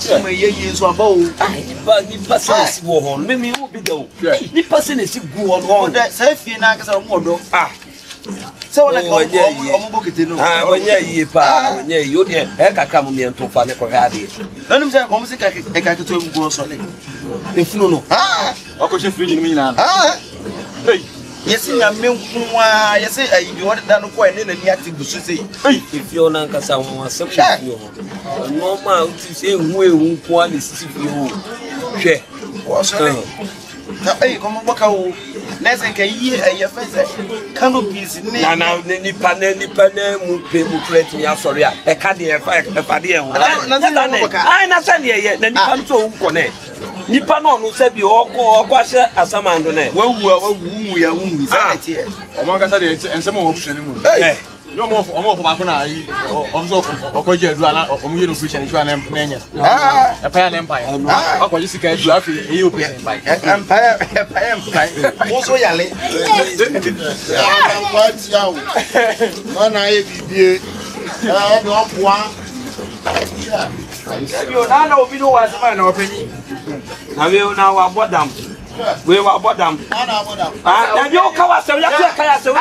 My years were bold. But you pass us war on, maybe you will be though. You pass in a sick go on that safe in Acabenezer. Ah. So when I go, yeah, you dear, Eka come near to Father Corradi. Let him say, I'm sick, I can to go solid. If no, ah, I could just feed me now. Ah, yes, I'm yes, you want to quite in the active to say, if your uncle someone was so sharp, no man to say, we won't want to you. Share. Hey, come on, Bacao. Let's say a year, a face. Canopies now, any panel, Mucret, me, I'm sorry, a caddy, a paddy. I'm not saying yet, then you come to connect. Nippano who said you all go wash as a man. Well, we are wounded here. Among us, and some option. No more for Mapana, or you fish and try and a pan empire. How you see you by empire? Also, Yali. What's young? One I be not one. You know, we know as a man opinion. Now we now are bottom. We were bottom. And you cover so you have a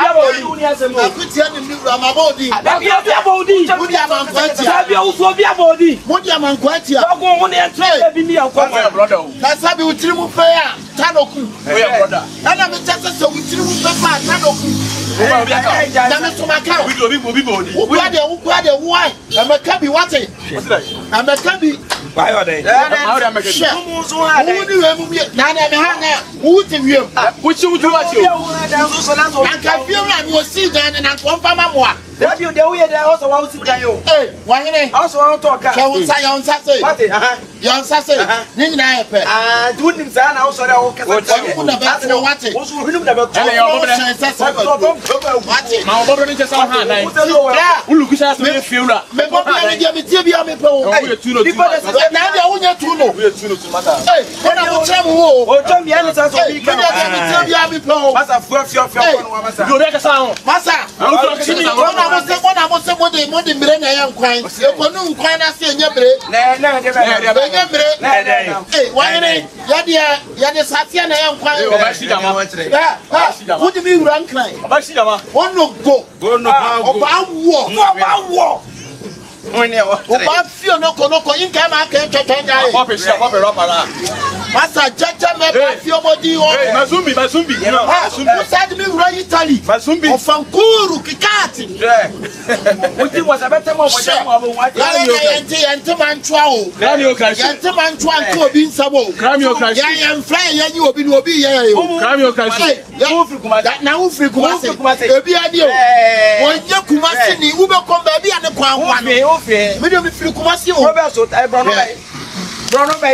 which you do what you I feel like we'll see down and I'm one for my more. You the way they also want to tell you. Hey, why also want to talk? Can say on Saturday? Young Saturday, Nina, do things and also the whole watching. Also, we look about what do you mean rank line? One no go. About war. When you feel no in Master Jaja make your body Mazumbi, you know, said me right Italy, Mazumbi, Fankuru, Kikati. What was a better one? Bruno Bay,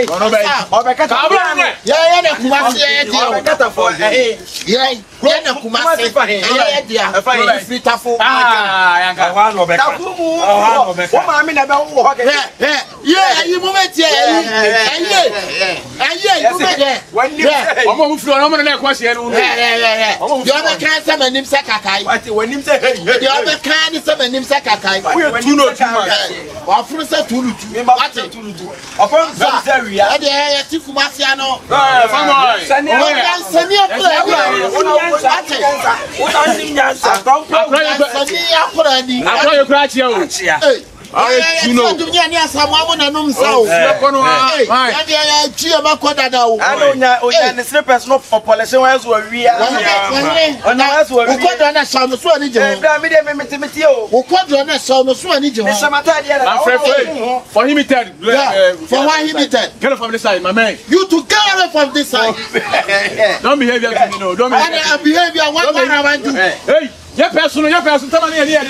from this side, my man. You to get away from this side. Don't behave like you know. Don't behave like one man. Hey. Your person, tell me here.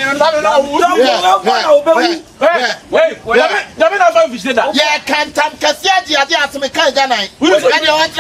Yeah, can't come Cassiadi, I asked me, Kagana. Who is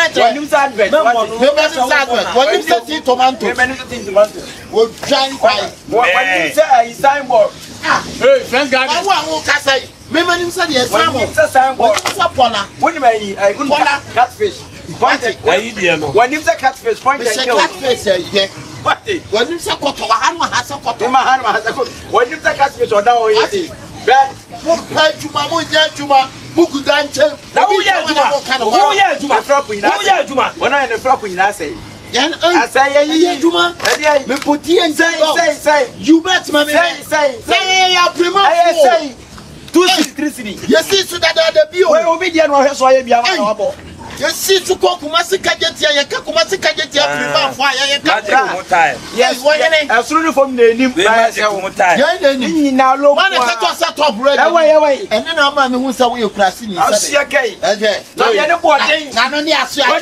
the tomato? Will giant pie. What you say? Signboard. Hey, thank God. I won't say. Remember, said yes, signboard. What do you mean? I couldn't catfish. When you say catfish, point catfish, yeah. When you say when you say catfish or down, You see to go Kumasi Kajetia, Yakumasi Kajetia, fire, yes, why as soon from the new now low man at top red away, and then our man who saw you crashing. I'll see a gay. No, you're the boy, not only as I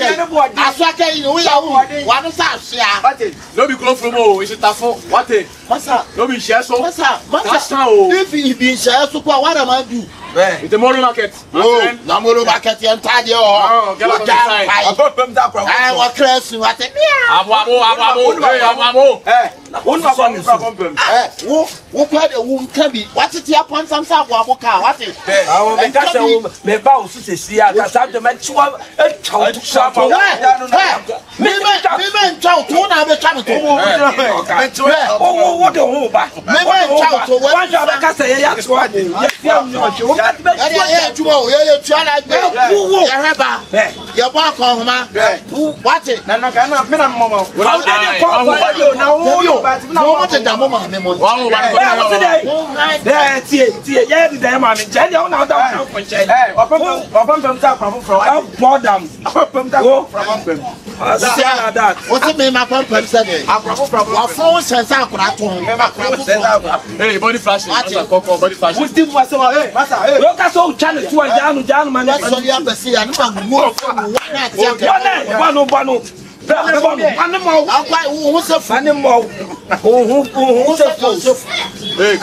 one is out, no, be close from all, is it tough? What it? What's up? No, be share so what's up? If he be share so what am I do? It's the morning market. Oh, no more market and tidy. Oh, get up. I got them down. I was crashing. What? What part of womb can be? What's it? Upon some sort of car. What is it? I will make a bow to see. I got out the match. A child shop. Maybe child to another child. Oh, what a whole back. Maybe child to one job. I can say, yes, what? Your back on my what it? No, hey,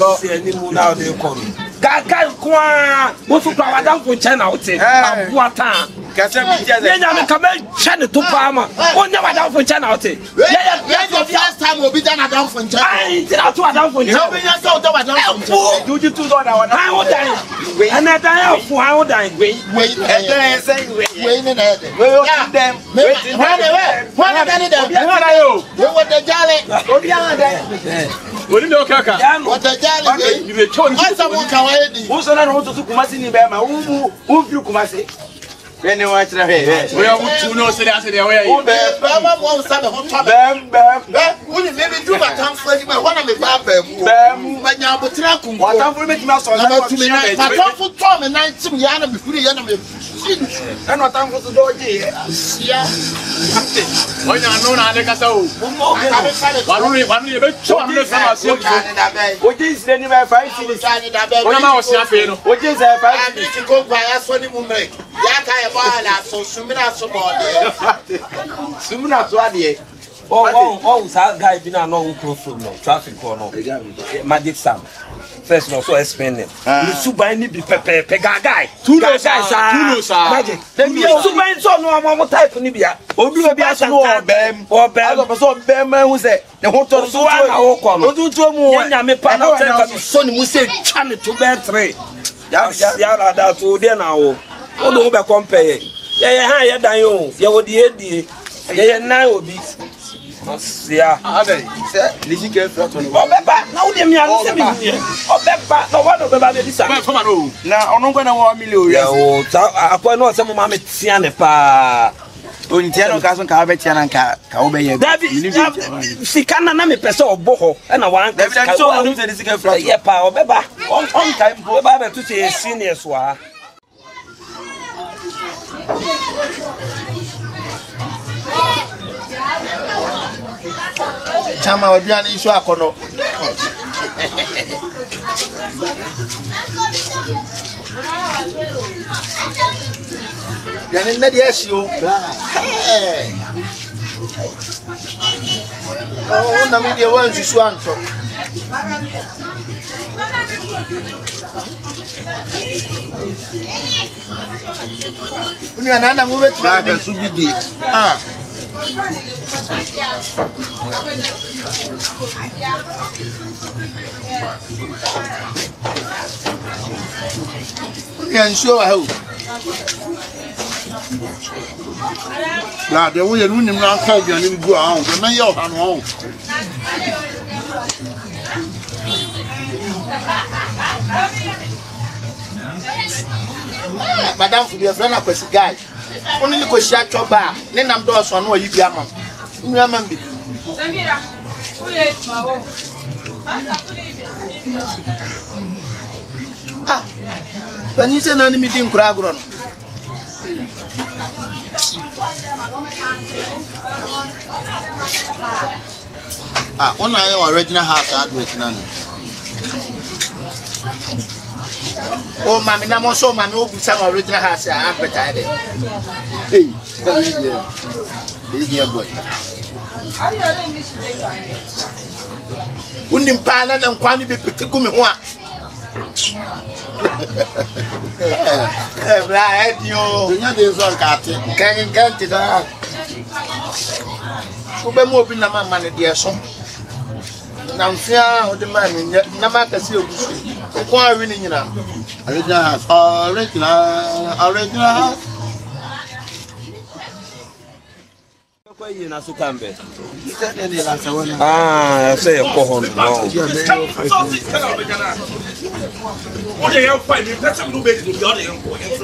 Gaga kwa wofu kwa wadam for China wote abuata kase bi je yenya come China to pama onya wadam for China wote yeah the first time obi dan wadam for China ai tira to wadam for China obi nya so to wadam for China do you to do na wadam how dan and dan for how dan we say we na dem when them we what the jale obi an dem What do you kaka? What the jale you be chon. Who's on and to Kumasi ni bema? Who you Kumasi? When you watch the head, we are to know say that they were you. Bama won't stand the hot bam. Wouldn't maybe do my tongue for you, but one of the bam. But now, but what I'm going to make my son to me. I don't put Tom and 19 Yana before the enemy. And what I'm going to do here. Yeah. When you know, I can so. One year, but so I'm not what is the name of fighting? What is a fight to go by us when you make? So Sumina Swadi. Oh, that guy been a long close from no traffic or no magic Sam. First, no, so explaining. You should buy me pega guy. Two guys are magic. Then you should buy so no type of Nibia. Or do a bias or bam or bam or bam who said the hotel so I do to more. I'm a panel son who said channel to bear three. Yara that's all there now. Oh, no, be compare. Yeah, yeah, Diehuo. Yeah, what the head? Yeah, now be. Yeah, listen carefully. Oh, Beba, now the man is me. Oh, Beba, no one of the baby is now. I'm not going to want million. Oh, I put no some mamma Tiana pa. Untiano Casson Carvetian and Kaube. David, she can't name a person of Boho, and I want to say, yeah, pa, Beba. On time, Beba to say senior soir. Chama obian isu akono. Yani na dia sio. Oh, na mi dia wan isu anto. Uni anana muwe tira subidi. Ah. Can show how. Now, the way you not call you and go on, the mayor on home. Madam for your friend a guy. Only go shut your bar. Then I'm doing so no you be a man. Ah, when you say no meeting cragron. Ah, one I original house I do it now. Oh, mammy, I'm also my no some original house I appetite. Hey, dear boy. Wouldn't pan and quantity be put to come in one. Right, you know, on Captain. Can you get it out? Who be moving a man, dear son? Now, fear the man in the matter, see you. Why winning you now? Original house, original house. Ah, I say a cohon. What do you find? That's a new baby. You're the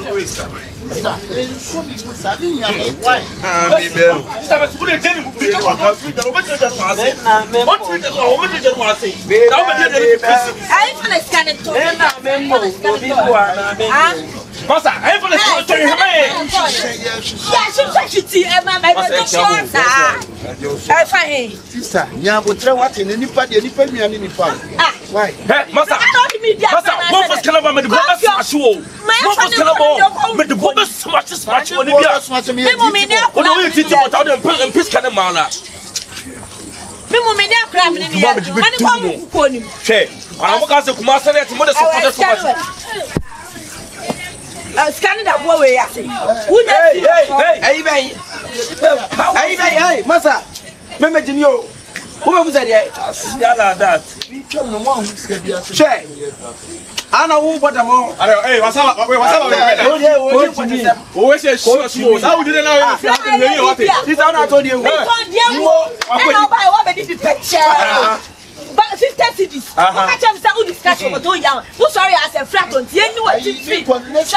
Masa, I feel like to him. Sister, yeah, but try what in any party, any family, and any family. Why? Masa, what was Calaba with the bonus smash? What was Calaba with the bonus smash when you are smashing me? What do you teach about the piece can amount? Media crab in the money. Say, I'm going to come master at Mother scanning that way, I say. Hey, Massa, remember Jimio. Who was that? Check. I know what I'm on. Hey, what's up? What's your shoes? How did I know? This I told you. But 50 cities. I can't say who discussion was doing. Who's sorry as a flat on the end what you think.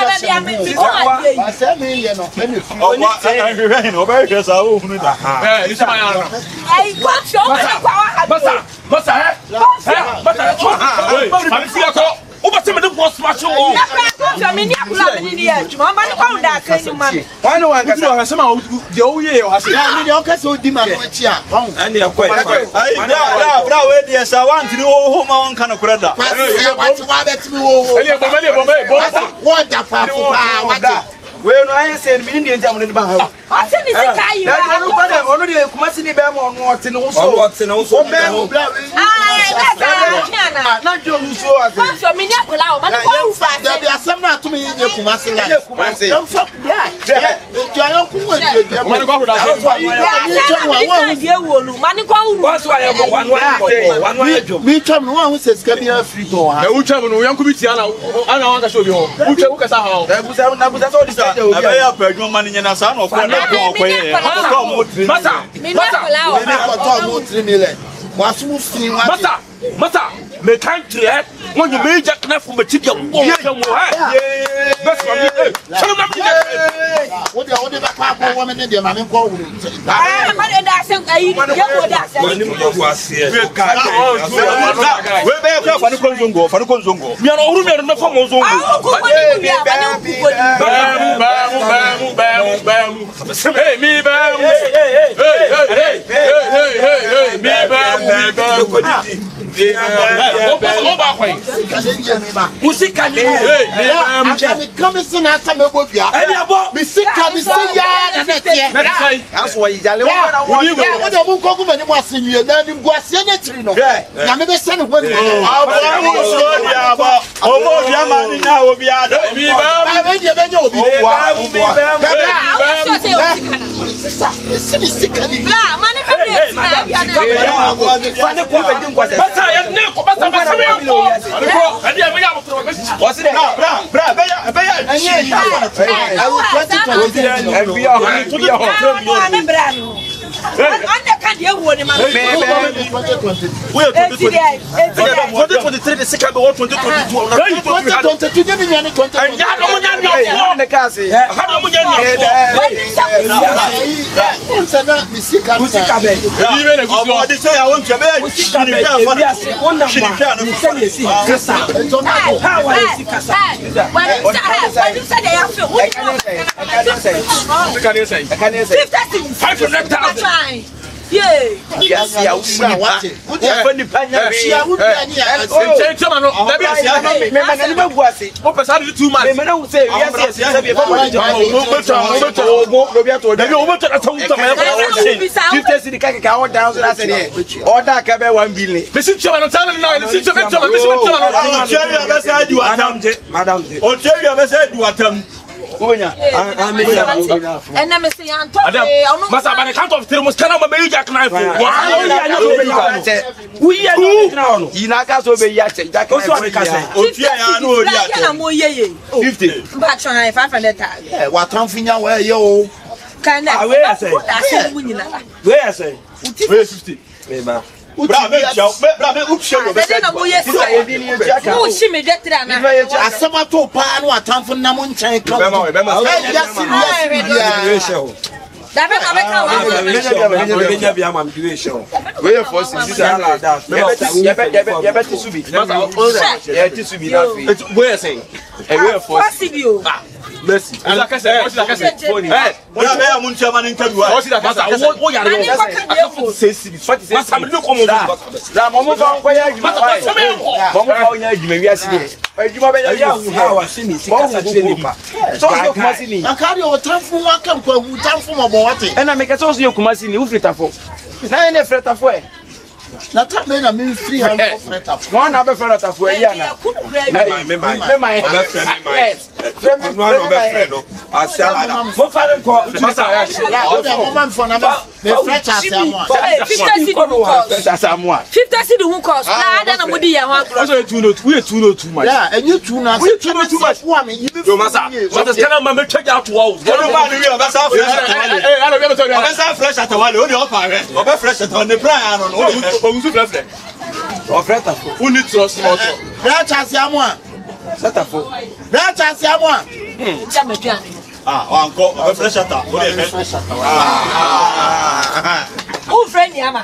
Yes, I want to know who my own kind of credit. Well, I said, Indian German in the Bahamas. I said, already a Kumasini Bam on what's in also. Not you so as a miniature. There are some not to me in your Kumasi. Masa, me country when you made that enough from a chicken. What woman in the man called that's why you can't hear one in my 2023 the second one 2022 Yes, yeah, what? Funny panya. And I'm saying, Masa by the count of 3 must cannot be Jack knife. We are now. Inaka so be yate. Jack also I can say. 50. But try 500. What I'm finya where yo? Can I? Where I say? 50. Merci. Like I said, funny. Hey, what are you chairman interview? What is that? What are you say? Must have look on that. Mamu fa ko ya juma. Mamu fa ya juma wi asini. Juma be ya how asini. Kasa training pa. So you kumasini. Na carry o transform wa kan ko hu transform obo wate. E na me kasa so you kumasini u fretafo. Na ene fretafo e. Na ta me na me free hand fretafo. One na be fretafo e ya na. Me my uncle, a fresh attack. Oh, friend, Yama.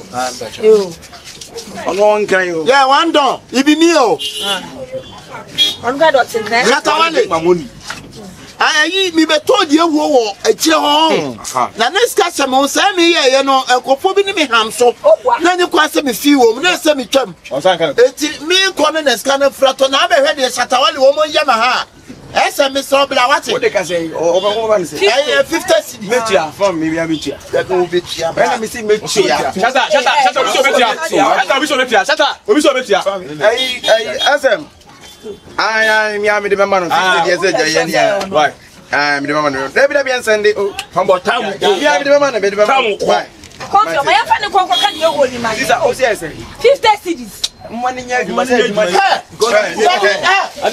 Yeah, one door. It be me. I'm glad what's in there. My money. I me be told Diehuo a chill. Na next customer say me you know akofo bi ni me ham so. Na ni kwa say me fi wo, na say me twam. Eti me come na scan frato na be hwe de Shatawale wo mo yama ha. Ese me so bla what? What they can say? Oh, 50 cedis. Metia from me we metia. That go be chia. Let me see metia. Shata, we so metia. Hey, SM. I am the man of 50 years. Why? I am the man of David Sunday. How about time? We are the man of the man. Come from my family, come can you hold him? These are also 50 cedis. Money, you must have money. I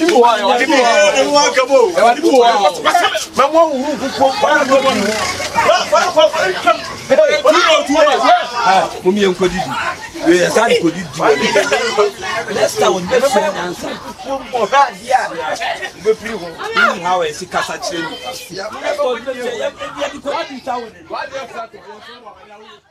didn't